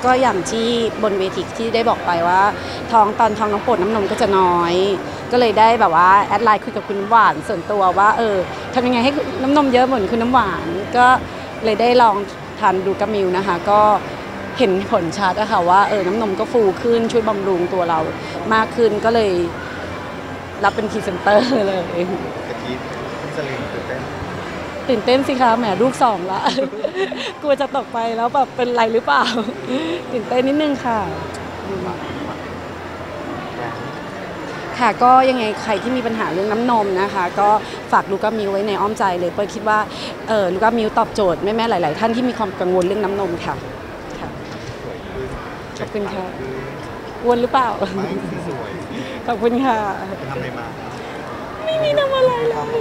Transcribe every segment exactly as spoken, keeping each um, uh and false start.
ก็อย่างที่บนเวทีที่ได้บอกไปว่าท้องตอนท้องน้องโปรดน้ำนมก็จะน้อยก็เลยได้แบบว่าแอดไลน์คุยกับคุณน้ำหวานส่วนตัวว่าเออทำยังไงให้น้ำนมเยอะเหมือนคุณน้ำหวานก็เลยได้ลองทานดูกามิลนะคะก็เห็นผลชัดอะค่ะว่าเออน้ำนมก็ฟูขึ้นช่วยบำรุงตัวเรามากขึ้นก็เลยรับเป็นพรีเซนเตอร์เลยกะทิสลิมตื่นเต้นตื่นเต้นสิคะแหมลูกสองละ กลัวจะตกไปแล้วแบบเป็นไรหรือเปล่าตื่นเต้นนิดนึงค่ะค่ะก็ยังไงใครที่มีปัญหาเรื่องน้ำนมนะคะก็ฝากลูก้ามิลไว้ในอ้อมใจเลยเปิ้ลคิดว่าเออลูก้ามิลตอบโจทย์แม่ๆหลายๆท่านที่มีความกังวลเรื่องน้ำนมค่ะขอบคุณค่ะอ้วนหรือเปล่าขอบคุณค่ะทำอะไรมาไม่มีทำอะไรเลย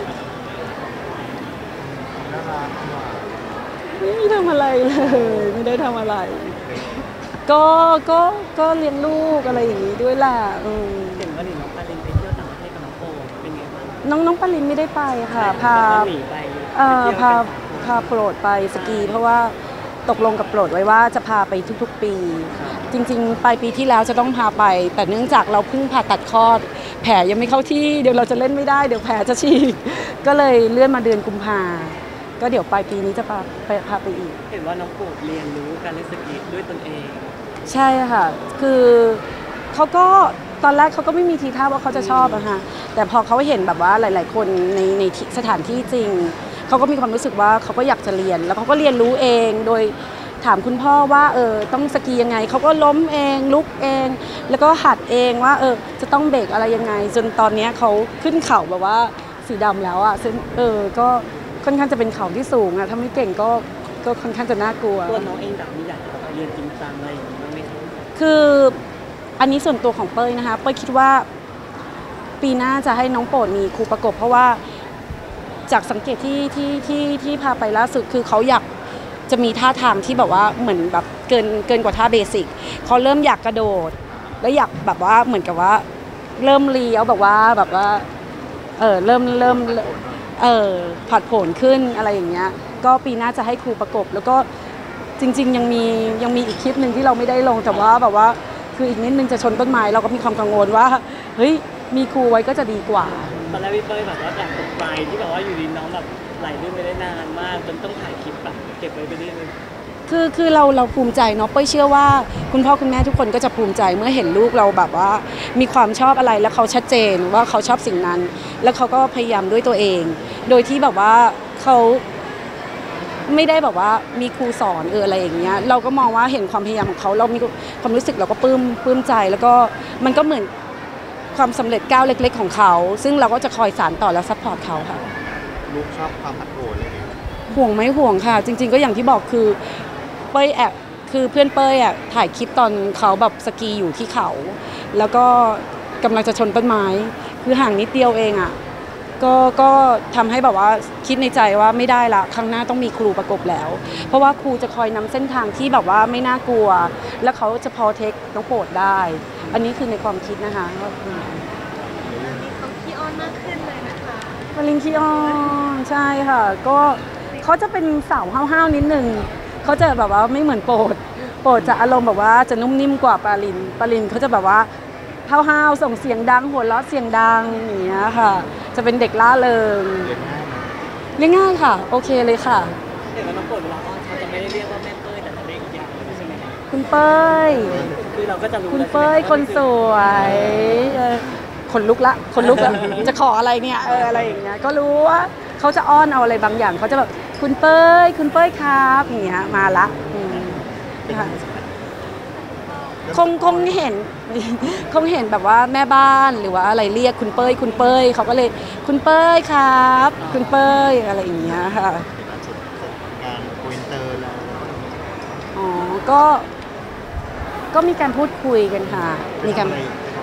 ไม่มีทำอะไรเลยไม่ได้ทำอะไรก็ก็ก็เลี้ยงลูกอะไรอย่างนี้ด้วยแหละเห็นว่าหนิน้องปาลินไปเที่ยวต่างประเทศกับน้องโปเป็นไงบ้างน้องน้องปาลินไม่ได้ไปค่ะพาเอ่อพาพาโปรดไปสกีเพราะว่าตกลงกับโปรดไว้ว่าจะพาไปทุกๆปีจริงๆปลายปีที่แล้วจะต้องพาไปแต่เนื่องจากเราเพิ่งผ่าตัดคลอดแผลยังไม่เข้าที่เดี๋ยวเราจะเล่นไม่ได้เดี๋ยวแผลจะฉีกก็เลยเลื่อนมาเดือนกุมภาก็เดี๋ยวปลายปีนี้จะพาไปพาไปอีกเห็นว่าน้องโปรดเรียนรู้การเล่นสกีด้วยตนเองใช่ค่ะคือเขาก็ตอนแรกเขาก็ไม่มีทีท่าว่าเขาจะชอบอะค่ะแต่พอเขาเห็นแบบว่าหลายๆคนในในสถานที่จริงเขาก็มีความรู้สึกว่าเขาก็อยากจะเรียนแล้วเขาก็เรียนรู้เองโดยถามคุณพ่อว่าเออต้องสกียังไงเขาก็ล้มเองลุกเองแล้วก็หัดเองว่าเออจะต้องเบรกอะไรยังไงจนตอนนี้เขาขึ้นเขาแบบว่าสีดำแล้วอะซึ่งเออก็ค่อนข้างจะเป็นเขาที่สูงอะถ้าไม่เก่งก็ก็ค่อนข้างจะน่ากลัวตัวน้องเองแบบมีอยากจะเรียนจริงจังอะไรอย่างนี้บ้างไหมคะคืออันนี้ส่วนตัวของเป้ยนะคะเป้ยคิดว่าปีหน้าจะให้น้องโปรดมีครูประกบเพราะว่าจากสังเกตที่ที่ที่ที่พาไปล่าสุดคือเขาอยากจะมีท่าทางที่แบบว่าเหมือนแบบเกินเกินกว่าท่าเบสิกเขาเริ่มอยากกระโดดแล้วอยากแบบว่าเหมือนกับว่าเริ่มเลี้ยวแบบว่าแบบว่าเออเริ่มเริ่มเออผัดโผนขึ้นอะไรอย่างเงี้ยก็ปีหน้าจะให้ครูประกบแล้วก็จริงๆยังมียังมีอีกคลิปหนึ่งที่เราไม่ได้ลงแต่ว่าแบบว่าคืออีกนิดนึงจะชนต้นไม้เราก็มีความกังวลว่าเฮ้ยมีครูไว้ก็จะดีกว่าตอนแรกพี่เป้ยแบบว่าแอบตกใจที่แบบว่าอยู่ดีน้องแบบไหลลื่นไปได้นานมากจนต้องถ่ายคลิปแบบเก็บไว้ไปเรื่อยๆคือคือเราเราภูมิใจเนาะเป้ยเชื่อว่าคุณพ่อคุณแม่ทุกคนก็จะภูมิใจเมื่อเห็นลูกเราแบบว่ามีความชอบอะไรแล้วเขาชัดเจนว่าเขาชอบสิ่งนั้นแล้วเขาก็พยายามด้วยตัวเองโดยที่แบบว่าเขาไม่ได้แบบว่ามีครูสอนเอออะไรอย่างเงี้ยเราก็มองว่าเห็นความพยายามของเขาเรามีความรู้สึกเราก็ปลื้มปลื้มใจแล้วก็มันก็เหมือนความสำเร็จก้าวเล็กๆของเขาซึ่งเราก็จะคอยสานต่อและซัพพอร์ตเขาค่ะลูกชอบความผัดโผนเลยห่วงไม่ห่วงค่ะจริงๆก็อย่างที่บอกคือเป้ยแอบคือเพื่อนเป้ยอ่ะถ่ายคลิปตอนเขาแบบสกีอยู่ที่เขาแล้วก็กำลังจะชนต้นไม้คือห่างนิดเดียวเองอ่ะก็ก็ทำให้แบบว่าคิดในใจว่าไม่ได้ละครั้งหน้าต้องมีครูประกบแล้วเพราะว่าครูจะคอยนำเส้นทางที่แบบว่าไม่น่ากลัวแล้วเขาจะพอเทคน้องโปรดได้อันนี้คือในความคิดนะคะเขาขี้อ้อนมากขึ้นเลยนะคะปาลินขี้อ้อนใช่ค่ะก็เขาจะเป็นสาวห้าวๆนิดนึงเขาจะแบบว่าไม่เหมือนโปรดโปรดจะอารมณ์แบบว่าจะนุ่มนิ่มกว่าปาลินปาลินเขาจะแบบว่าห้าวๆส่งเสียงดังหัวเราะเสียงดังอย่างเงี้ยค่ะจะเป็นเด็กล่าเริงเรียกง่ายค่ะโอเคเลยค่ะเดี๋ยวน้องโปรดเวลาอ้อนเขาจะไม่ได้เรียกว่าแม่เป้ยแต่จะเรียกอีกอย่างใช่ไหมคะคุณเป้ยคือเราก็จะรู้คุณเป้ยคนสวยคนลุกละคนลุกละจะขออะไรเนี่ยเอออะไรอย่างเงี้ยก็รู้ว่าเขาจะอ้อนเอาอะไรบางอย่างเขาจะแบบคุณเป้ยคุณเป้ยครับอย่างเงี้ยมาละคงคงเห็นคงเห็นแบบว่าแม่บ้านหรือว่าอะไรเรียกคุณเป้ยคุณเป้ยเขาก็เลยคุณเป้ยครับคุณเป้ยอะไรอย่างเงี้ยค่ะงานโกอินเตอร์แล้วอ๋อก็ก็มีการพูดคุยกันค่ะมีการ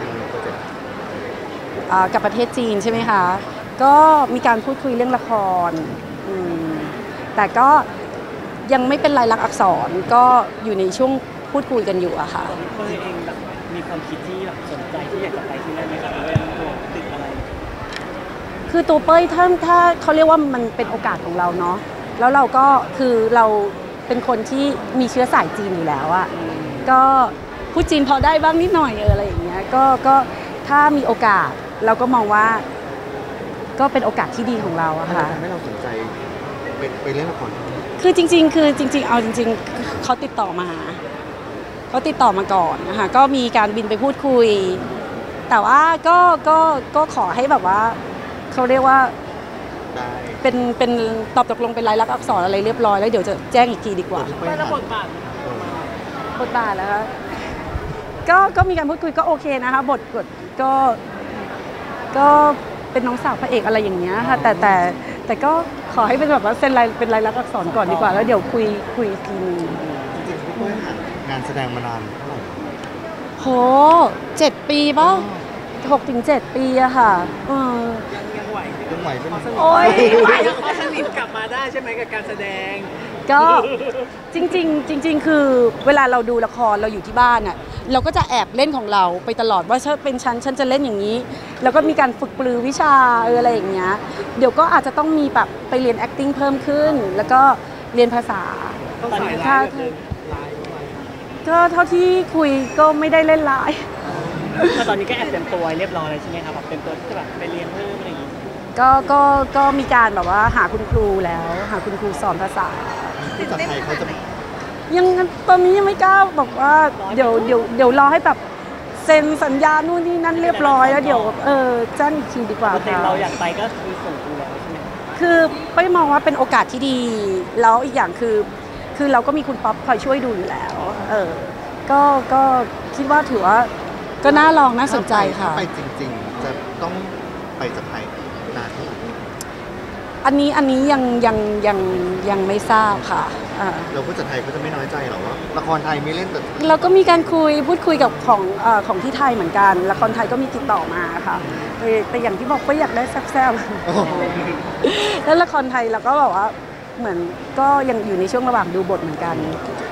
กับประเทศจีนใช่ไหมคะก็มีการพูดคุยเรื่องละครแต่ก็ยังไม่เป็นลายลักษณ์อักษรก็อยู่ในช่วงพูดคุยกันอยู่อะค่ะเป้ยเองแบบมีความคิดที่แบบสนใจที่อยากจะไปที่นั่นไหมคะหรือว่าตัวติดอะไรคือตัวเป้ยถ้าถ้าเขาเรียกว่ามันเป็นโอกาสของเราเนาะแล้วเราก็คือเราเป็นคนที่มีเชื้อสายจีนอยู่แล้วอะก็พูดจีนพอได้บ้างนิดหน่อยเอออะไรอย่างเงี้ยก็ก็ถ้ามีโอกาสเราก็มองว่าก็เป็นโอกาสที่ดีของเราอะทำไมค่ะทำให้เราสนใจไปไปเล่นละครคือจริงๆ คือจริงๆ เอาจริงๆ เขาติดต่อมาเขาติดต่อมาก่อนนะคะก็มีการบินไปพูดคุย แต่ว่าก็ก็ก็ขอให้แบบว่าเขาเรียกว่าได้เป็นเป็นตอบตกลงเป็นลายลักษณ์อักษรอะไรเรียบร้อยแล้วเดี๋ยวจะแจ้งอีกทีดีกว่าพี่ไปเป้ยแล้วบทถามบาทเออบทบาทแล้วคะก็ก็มีการพูดคุยก็โอเคนะคะบทบทก็ก็เป็นน้องสาวพระเอกอะไรอย่างเงี้ยค่ะแต่แต่แต่ก็ขอให้เป็นแบบว่าเซ็นลายเป็นลายลักษณ์อักษรก่อนดีกว่าแล้วเดี๋ยวคุยคุยอีกทีนึงจริงๆพี่เป้ยหางานแสดงมานานเท่าไหร่โหเจ็ดปีป่ะหกถึงเจ็ดปีอะค่ะเออยังยังไหวยังไหวใช่ไหมโอ๊ยไหวยังพอสนิทกลับมาได้ใช่ไหมกับการแสดงก็จริงๆจริง ๆ คือเวลาเราดูละครเราอยู่ที่บ้านอะเราก็จะแอบเล่นของเราไปตลอดว่าถ้าเป็นฉันฉันจะเล่นอย่างนี้ แล้วก็มีการฝึกปรือวิชาเอออะไรอย่างเงี้ยเดี๋ยวก็อาจจะต้องมีแบบไปเรียน acting เพิ่มขึ้น แล้วก็เรียนภาษาต้องสายถ้าร้ายเลยร้ายด้วยก็เท่าที่คุยก็ไม่ได้เล่นร้ายก็ตอนนี้ก็แอบเตรียมตัวเรียบร้อยเลยใช่ไหมครับแบบเตรียมตัวที่จะแบบไปเรียนเพิ่มอะไรอย่างงี้ก็ก็ก็มีการแบบว่าหาคุณครูแล้ว หาคุณครูสอนภาษาภาษาไทยเขาจะยังตอนนี้ยังไม่กล้าบอกว่าเดี๋ยวเดี๋ยวเดี๋ยวรอให้แบบเซ็นสัญญานู่นนี่นั่นเรียบร้อยแล้วเดี๋ยวเออแจ้งอีกทีดีกว่าปกติค่ะเราอยากไปก็คือส่งดูแล้วใช่ไหมคือป้ามองว่าเป็นโอกาสที่ดี แล้วอีกอย่างคือ คือเราก็มีคุณป๊อปคอยช่วยดูอยู่แล้ว เออก็ก็คิดว่าถือว่าก็น่าลองน่าสนใจค่ะถ้าไปจริงๆ จะต้องไปจากไทยนานเท่าไหร่อันนี้อันนี้ยังยังยังยังไม่ทราบค่ะอ่าเราผู้จัดไทยเขาจะไม่น้อยใจหรอว่าละครไทยไม่เล่นแต่เราก็มีการคุยพูดคุยกับของเอ่อของที่ไทยเหมือนกันละครไทยก็มีติดต่อมาค่ะแต่แต่อย่างที่บอกก็อยากได้แซ่บโอ้โหๆ แล้วละครไทยเราก็แบบว่าเหมือนก็ยังอยู่ในช่วงระหว่างดูบทเหมือนกัน